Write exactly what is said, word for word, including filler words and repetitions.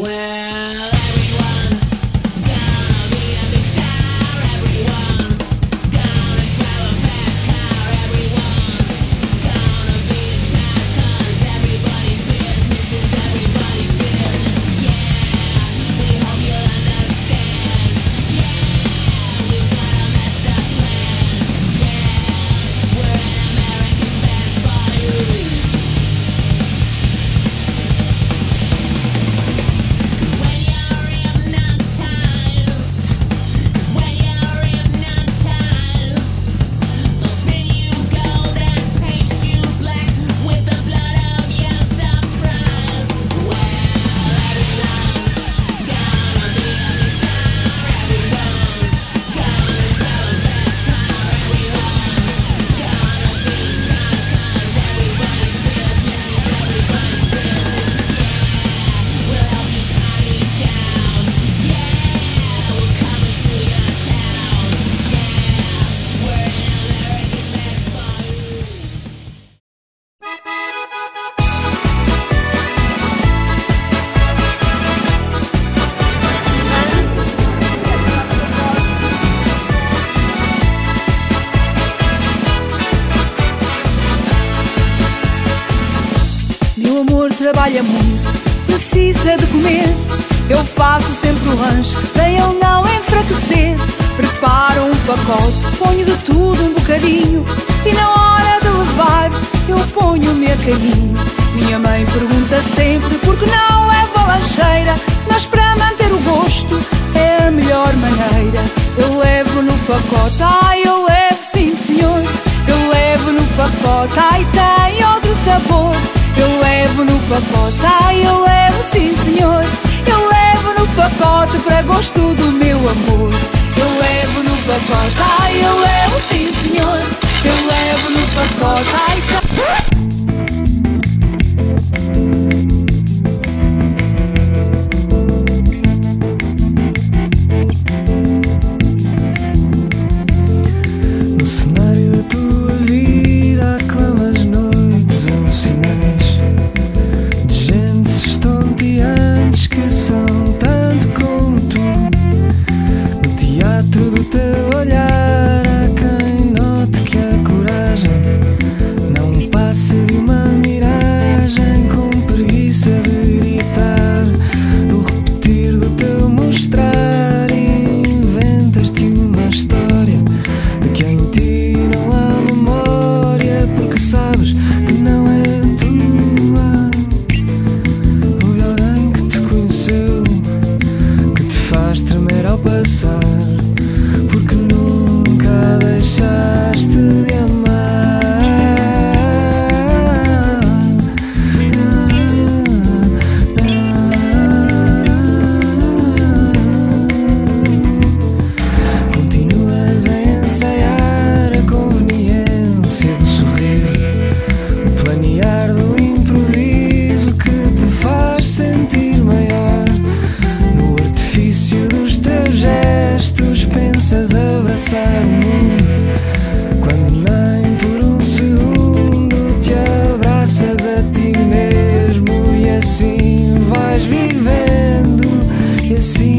Trabalha muito, precisa de comer. Eu faço sempre o lanche para ele não enfraquecer. Preparo um pacote, ponho de tudo um bocadinho, e na hora de levar eu ponho o mercadinho. Minha mãe pergunta sempre por que não levo a lancheira, mas para manter o gosto é a melhor maneira. Eu levo no pacote, ai eu levo sim senhor. Eu levo no pacote, ai tem outro sabor. Eu levo no pacote, ai eu levo sim senhor. Eu levo no pacote para gosto do meu amor. Eu levo no pacote, ai eu levo sim senhor. Eu levo no pacote, ai tá... Assim